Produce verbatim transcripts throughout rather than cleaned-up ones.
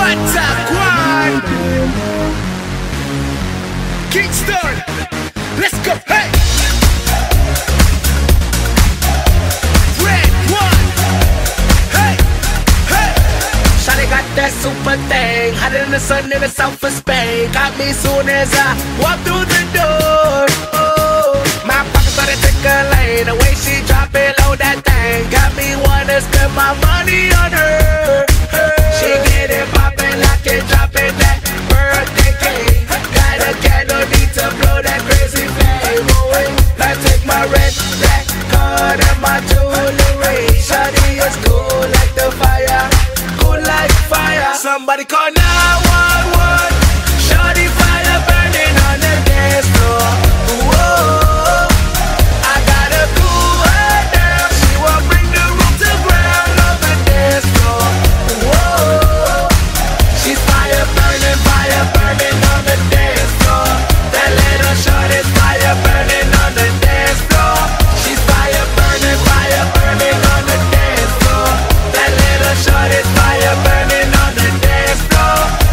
Watagwan Kingston, let's go, hey! Red one, hey, hey! Shawty got that super thing, hotter than the sun in the south of Spain. Got me soon as I walk through the door. Oh, my pockets started tickling, the way she drop it low, that thing got me wanna spend my money on her. She get it poppin', lock it, drop it, that birthday cake. Got a cat, no need to blow that crazy flame. I take my red, black card and my jewelry. Shawty is cool like the fire, cool like fire. Somebody call nine one one. Shawty fire burning on the dance floor. Whoa, I gotta cool her down. She won't bring the room to ground on the dance floor. Whoa, she's fire burning, fire burning on the dance floor. That little shorty's fire burning on the dance floor. She's fire burning, fire burning on the dance floor. That little shorty's fire burning on the dance floor.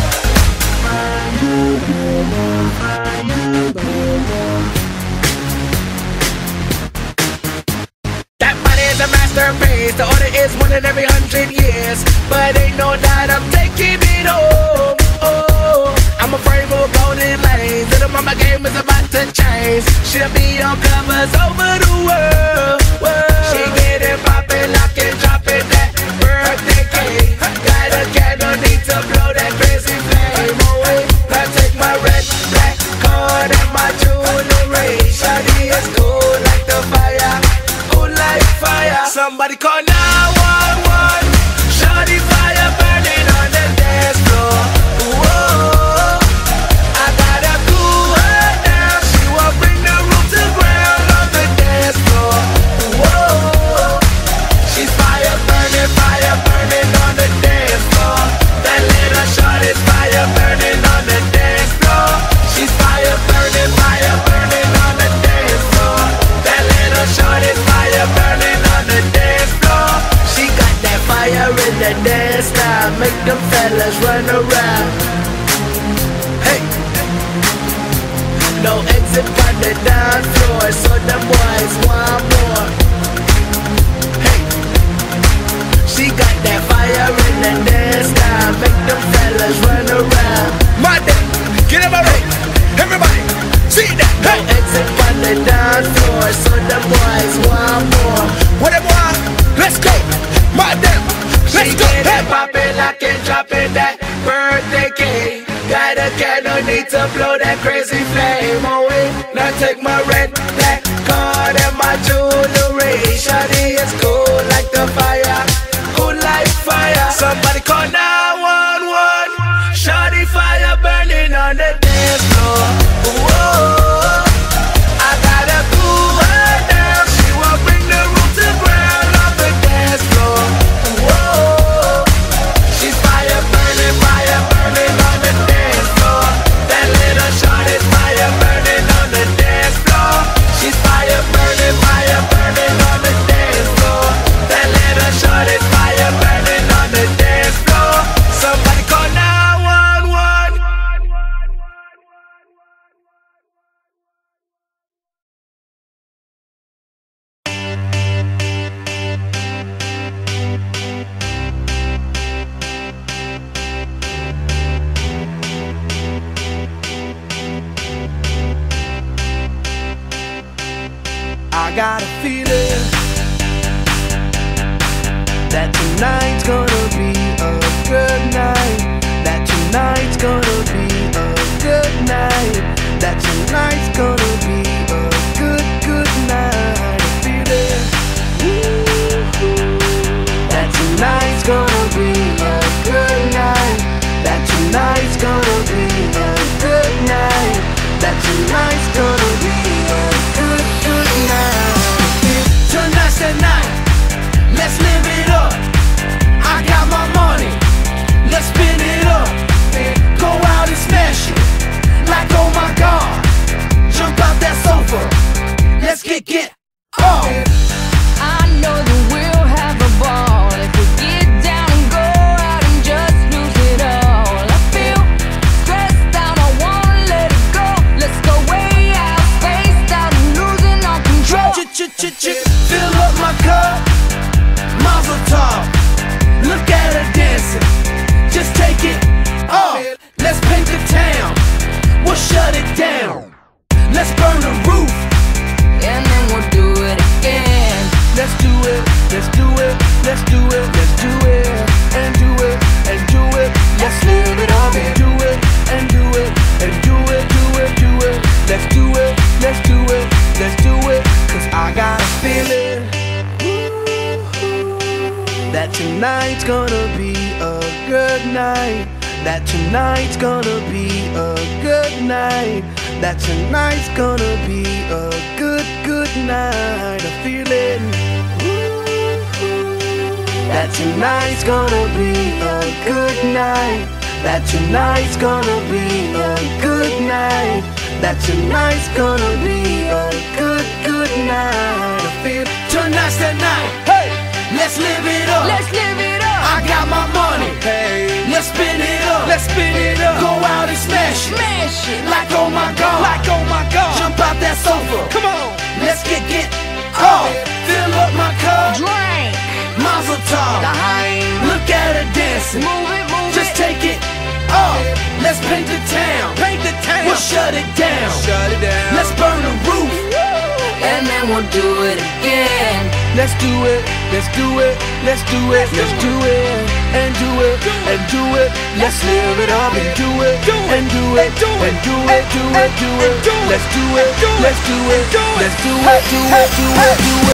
That body is a masterpiece. The order is one in every hundred years, but ain't no doubt I'm taking it home. Oh, I'm afraid of golden lanes. Little mama game is about to change. She'll be on covers over the world. world. She get it poppin', lock it, drop it, that birthday cake. Got a cat, no need to blow that crazy flame. Oh, wait, I take my red, black card and my jewelry. Shawty is cool like the fire, cool like fire. Somebody call nine one one. Shawty fire burning on the dance floor. Whoa, I gotta cool her down. She won't bring the room to ground on the dance floor. Whoa, she's fire burning, fire burning on the dance floor. That little shorty's fire burning on the dance floor. She's fire burning, fire burning on the dance floor. That little shorty's fire burning on the dance floor. She got that fire in the dance style, make them fellas run around. Hey, no exit on the dance floor, so them boys want more. Hey, she got that fire in the dance style, make them fellas run around. My day, get in my ring, everybody, see that. Hey, no exit on the dance floor, so them boys want more. What them want? Let's go, my damn, let's go. She get it poppin', lock it, drop it, that birthday cake. Got a cat, no need to blow that crazy flame. Oh wait, now take my red, black card and my jewelry. Shawty is cool like the fire, cool like fire. Somebody call nine one one. Shawty fire burning on the dance floor. Whoa, I gotta cool her down. She won't bring the room to ground on the dance floor. Whoa, she's fire burning, fire burning on the dance floor. That little shorty's fire burning on the dance floor. She's fire burning, fire burning on the dance floor. That little shorty's fire burning on the dance floor. Somebody call nine one one. I got a feeling that tonight's gonna be a good night. That tonight's gonna be a good night. That tonight's gonna be a good, good night. A feeling that tonight's gonna be a good night. That tonight's gonna be a good night. That tonight's gonna be a good, good night. Tonight's the night, let's live it up. I got my money, let's spin it up. Go out and smash it, like oh my God. Jump out that sofa, let's kick it off. I know that we'll have a ball if we get down and go out and just lose it all. gonna be a good night. That tonight's gonna be a good night. That tonight's gonna be a good, good night. I feel it. That tonight's gonna be a good night. That tonight's gonna be a good night. That tonight's gonna be a good, good night. I feel Tonight's the night. Hey, let's live it up. Let's live it up. I got my money. hey, Let's spin it up. let's spin it up. Go out and smash it. Smash it. Like oh my god. Like oh my God, Jump out that sofa. come on. Let's get get off. Fill up my cup. Drink. Mazel tov. Daheim. Look at her dancing. Move it, move Just it. take it off. Let's paint the town. Paint the town. We'll shut it down. Shut it down. Let's burn the roof. And then we'll do it again. Let's do it, let's do it, let's do it, let's do it, and do it, and do it. Let's live it up and do it, and do it, and do it, do it, do it. Let's do it, let's do it, let's do it, do it, do it, do it, do it.